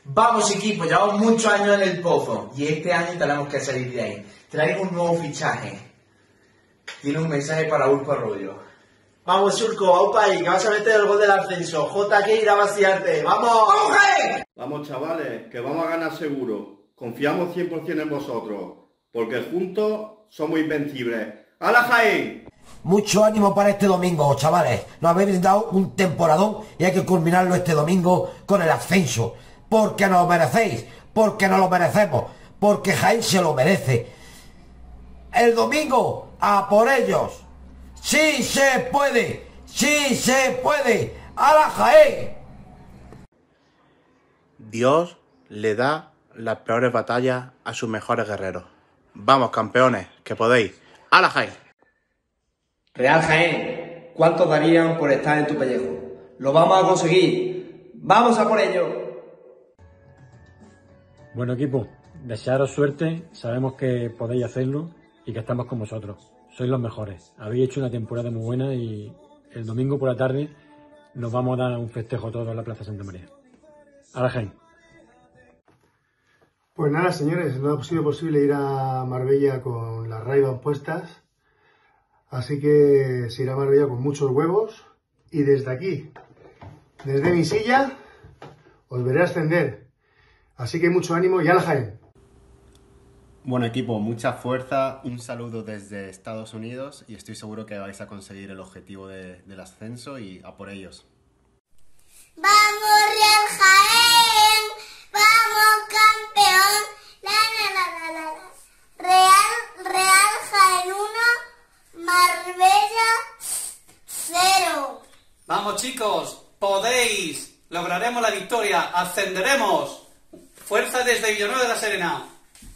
Vamos equipo, llevamos muchos años en el pozo y este año tenemos que salir de ahí. Traigo un nuevo fichaje. Tiene un mensaje para Urco Arroyo. Vamos Surco, aupa ahí, que vas a meter el gol del ascenso. JK irá a vaciarte, ¡vamos! ¡Vamos, Jaén! Vamos chavales, que vamos a ganar seguro. Confiamos 100% en vosotros, porque juntos somos invencibles. ¡Hala Jaén! Mucho ánimo para este domingo, chavales. Nos habéis dado un temporadón y hay que culminarlo este domingo con el ascenso. Porque nos lo merecéis, porque nos lo merecemos, porque Jaén se lo merece. El domingo, a por ellos. ¡Sí se puede! ¡Sí se puede! ¡Hala Jaén! Dios le da las peores batallas a sus mejores guerreros. Vamos, campeones, que podéis. ¡Hala Jaén! Real Jaén, ¿cuánto darían por estar en tu pellejo? Lo vamos a conseguir. ¡Vamos a por ello! Bueno equipo, desearos suerte, sabemos que podéis hacerlo y que estamos con vosotros. Sois los mejores, habéis hecho una temporada muy buena y el domingo por la tarde nos vamos a dar un festejo todos en la Plaza Santa María. ¡Hala Jaén! Pues nada señores, no ha sido posible ir a Marbella con las Ray-Ban puestas, así que se irá a Marbella con muchos huevos y desde aquí, desde mi silla, os veré ascender. Así que mucho ánimo y ¡hala Jaén! Bueno equipo, mucha fuerza, un saludo desde Estados Unidos y estoy seguro que vais a conseguir el objetivo del ascenso y a por ellos. ¡Vamos Real Jaén! ¡Vamos campeón! Real Jaén 1, Marbella 0. Vamos chicos, podéis, lograremos la victoria, ascenderemos. Fuerza desde Villanueva de la Serena.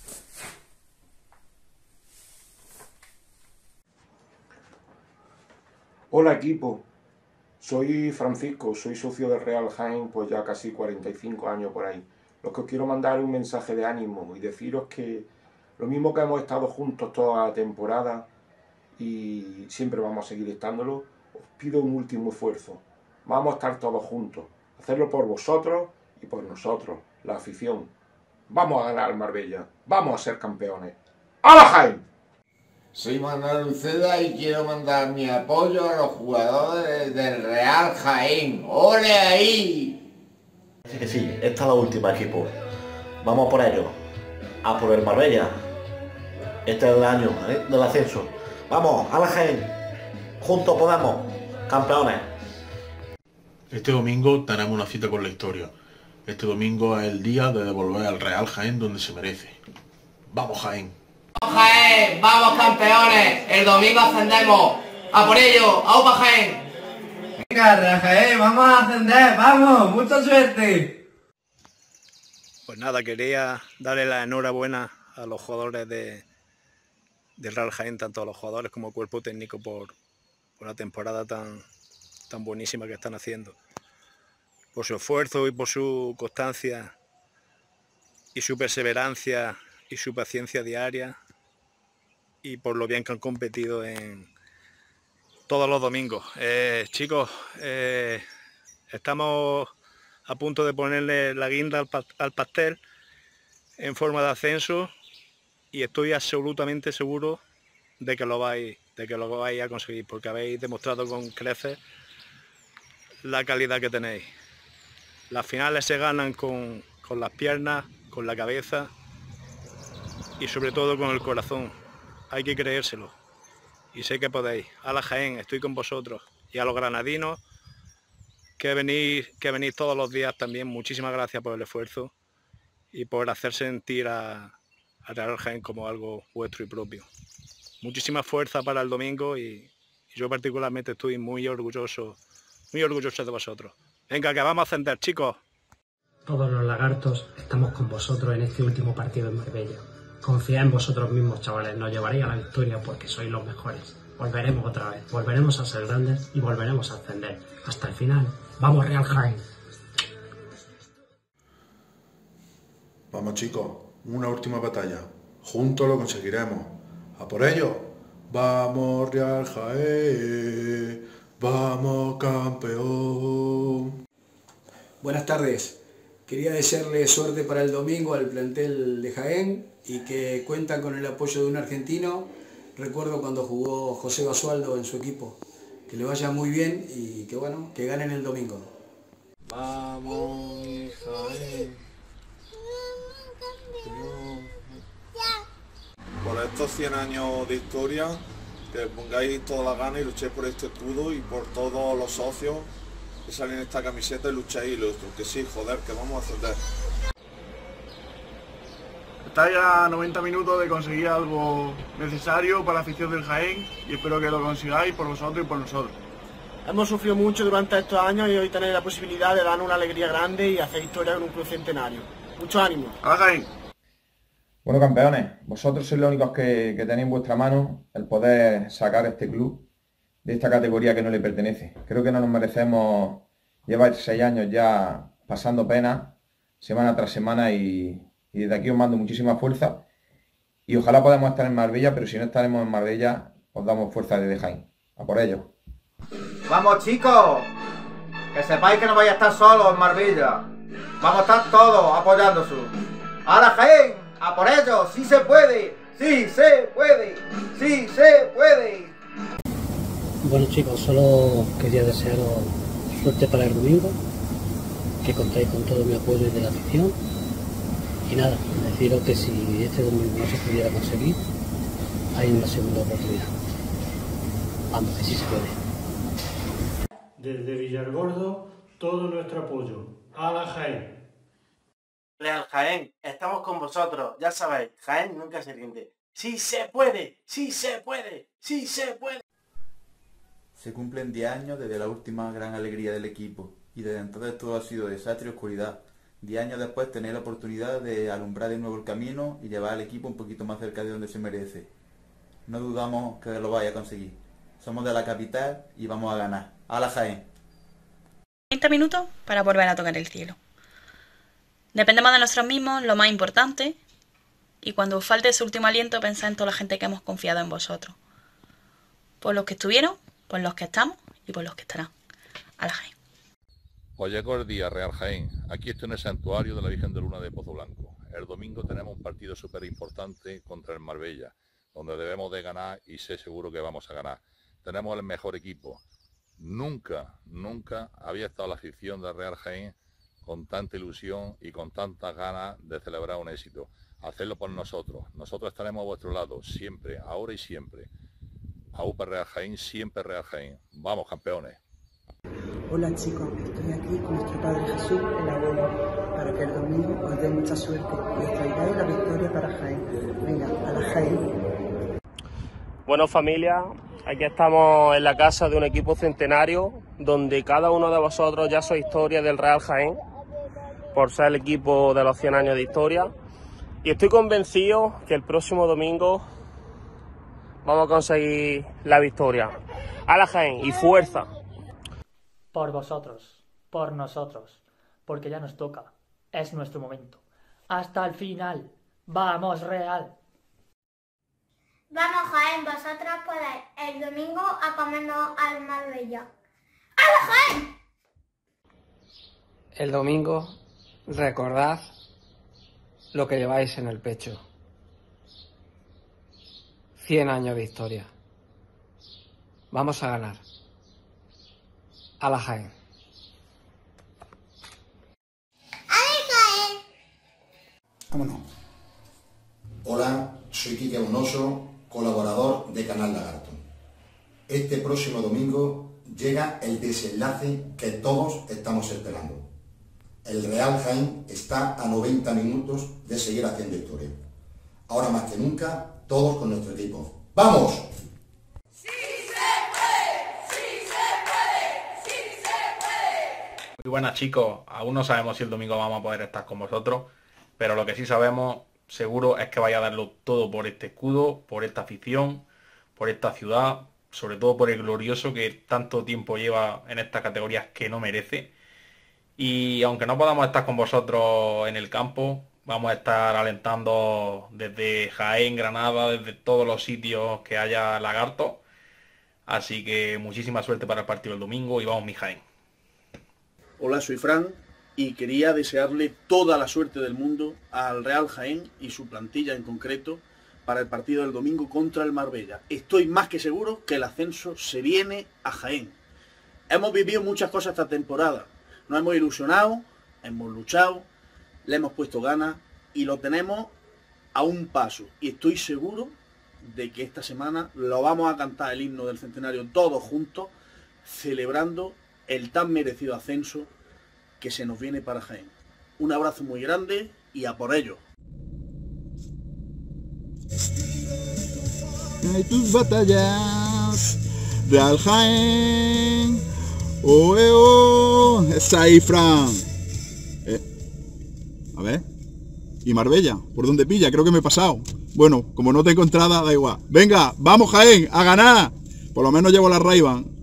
Hola equipo, soy Francisco, soy socio del Real Jaén, pues ya casi 45 años por ahí. Lo que os quiero mandar es un mensaje de ánimo y deciros que lo mismo que hemos estado juntos toda la temporada y siempre vamos a seguir estándolo, os pido un último esfuerzo. Vamos a estar todos juntos, hacerlo por vosotros y por nosotros, la afición. Vamos a ganar Marbella, vamos a ser campeones. ¡Hala Jaén! Soy Manuel Uceda y quiero mandar mi apoyo a los jugadores del Real Jaén. ¡Ole ahí! Así que sí, esta es la última equipo. Vamos por ello. A por el Marbella. Este es el año del ascenso. Vamos, ¡hala Jaén! Juntos podemos, campeones. Este domingo tenemos una cita con la historia. Este domingo es el día de devolver al Real Jaén donde se merece. ¡Vamos Jaén! ¡Vamos Jaén! ¡Vamos campeones! El domingo ascendemos. ¡A por ello! ¡Aupa Jaén! Venga, Real Jaén, vamos a ascender, vamos, mucha suerte. Pues nada, quería darle la enhorabuena a los jugadores del Real Jaén, tanto a los jugadores como al cuerpo técnico por la temporada tan buenísima que están haciendo. Por su esfuerzo y por su constancia y su perseverancia y su paciencia diaria y por lo bien que han competido en todos los domingos. Chicos, estamos a punto de ponerle la guinda al pastel en forma de ascenso y estoy absolutamente seguro de que lo vais a conseguir, porque habéis demostrado con creces la calidad que tenéis. Las finales se ganan con las piernas, con la cabeza y sobre todo con el corazón. Hay que creérselo. Y sé que podéis. ¡Hala Jaén! Estoy con vosotros. Y a los granadinos que venís todos los días también, muchísimas gracias por el esfuerzo y por hacer sentir a Real Jaén como algo vuestro y propio. Muchísima fuerza para el domingo y yo particularmente estoy muy orgulloso de vosotros. Venga, que vamos a ascender, chicos. Todos los lagartos estamos con vosotros en este último partido en Marbella. Confiad en vosotros mismos, chavales, nos llevaréis a la victoria porque sois los mejores. Volveremos otra vez, volveremos a ser grandes y volveremos a ascender. Hasta el final. ¡Vamos, Real Jaén! Vamos chicos, una última batalla. Juntos lo conseguiremos. A por ello. Vamos, Real Jaén. Vamos, campeón. Buenas tardes. Quería desearle suerte para el domingo al plantel de Jaén y que cuentan con el apoyo de un argentino. Recuerdo cuando jugó José Basualdo en su equipo. Que le vaya muy bien y que bueno, que ganen el domingo. Vamos, Jaén. Por estos 100 años de historia, que pongáis toda la gana y luchéis por este escudo y por todos los socios que salen en esta camiseta y lucháis y lo otro. Que sí, joder, que vamos a ascender. Estáis a 90 minutos de conseguir algo necesario para la afición del Jaén y espero que lo consigáis por vosotros y por nosotros. Hemos sufrido mucho durante estos años y hoy tenéis la posibilidad de darnos una alegría grande y hacer historia en un club centenario. Mucho ánimo. ¡A la Jaén! Bueno, campeones, vosotros sois los únicos que tenéis en vuestra mano el poder sacar este club de esta categoría que no le pertenece. Creo que no nos merecemos llevar 6 años ya pasando pena, semana tras semana, y desde aquí os mando muchísima fuerza y ojalá podamos estar en Marbella, pero si no estaremos en Marbella, os damos fuerza desde Jaén. A por ello. ¡Vamos, chicos! Que sepáis que no vais a estar solos en Marbella. Vamos a estar todos apoyándose. ¡Ahora, Jaén! ¡A por ello! ¡Sí se puede! ¡Sí se puede! ¡Sí se puede! Bueno, chicos, solo quería desearos suerte para el domingo, que contáis con todo mi apoyo y de la afición. Y nada, deciros que si este domingo no se pudiera conseguir, hay una segunda oportunidad. Vamos, que sí se puede. Desde Villargordo, todo nuestro apoyo. ¡A la Jaén! Real Jaén, estamos con vosotros. Ya sabéis, Jaén nunca se rinde. ¡Sí se puede! ¡Sí se puede! ¡Sí se puede! Se cumplen 10 años desde la última gran alegría del equipo y desde entonces todo ha sido desastre y oscuridad. 10 años después tenéis la oportunidad de alumbrar de nuevo el camino y llevar al equipo un poquito más cerca de donde se merece. No dudamos que lo vaya a conseguir. Somos de la capital y vamos a ganar. ¡A la Jaén! 30 minutos para volver a tocar el cielo. Dependemos de nosotros mismos, lo más importante, y cuando os falte ese último aliento, pensad en toda la gente que hemos confiado en vosotros. Por los que estuvieron, por los que estamos y por los que estarán. A la Jaén. Pues llegó el día, Real Jaén. Aquí estoy en el santuario de la Virgen de Luna de Pozo Blanco. El domingo tenemos un partido súper importante contra el Marbella, donde debemos de ganar y sé seguro que vamos a ganar. Tenemos el mejor equipo. Nunca había estado la afición del Real Jaén con tanta ilusión y con tantas ganas de celebrar un éxito. Hacedlo por nosotros. Nosotros estaremos a vuestro lado, siempre, ahora y siempre. AUPA Real Jaén, siempre Real Jaén. ¡Vamos, campeones! Hola chicos, estoy aquí con nuestro Padre Jesús, el abuelo, para que el domingo os dé mucha suerte y os traigáis la victoria para Jaén. Venga, a la Jaén. Bueno, familia, aquí estamos en la casa de un equipo centenario donde cada uno de vosotros ya sois historia del Real Jaén por ser el equipo de los 100 años de historia, y estoy convencido que el próximo domingo vamos a conseguir la victoria. ¡A la Jaén! ¡Y fuerza! Por vosotros, por nosotros, porque ya nos toca, es nuestro momento. Hasta el final, ¡vamos Real! Vamos Jaén, vosotros podéis el domingo a comernos al Marbella. ¡A la Jaén! El domingo, recordad lo que lleváis en el pecho. 100 años de historia. Vamos a ganar. A la Jaén. Vámonos. Hola, soy Quique Bonoso, colaborador de Canal Lagarto. Este próximo domingo llega el desenlace que todos estamos esperando. El Real Jaén está a 90 minutos de seguir haciendo historia. Ahora más que nunca, todos con nuestro equipo. ¡Vamos! Muy buenas chicos, aún no sabemos si el domingo vamos a poder estar con vosotros, pero lo que sí sabemos seguro es que vais a darlo todo por este escudo, por esta afición, por esta ciudad, sobre todo por el glorioso que tanto tiempo lleva en estas categorías que no merece. Y aunque no podamos estar con vosotros en el campo, vamos a estar alentando desde Jaén, Granada, desde todos los sitios que haya lagarto. Así que muchísima suerte para el partido del domingo y vamos mi Jaén. Hola, soy Fran y quería desearle toda la suerte del mundo al Real Jaén y su plantilla en concreto para el partido del domingo contra el Marbella. Estoy más que seguro que el ascenso se viene a Jaén. Hemos vivido muchas cosas esta temporada, nos hemos ilusionado, hemos luchado, le hemos puesto ganas y lo tenemos a un paso. Y estoy seguro de que esta semana lo vamos a cantar el himno del centenario todos juntos, celebrando el tan merecido ascenso que se nos viene para Jaén. Un abrazo muy grande y a por ello. En tus batallas, Real Jaén, esa ahí, Fran. A ver, y Marbella, ¿por dónde pilla? Creo que me he pasado. Bueno, como no tengo entrada, da igual. Venga, vamos Jaén, a ganar. Por lo menos llevo la Ray-Ban.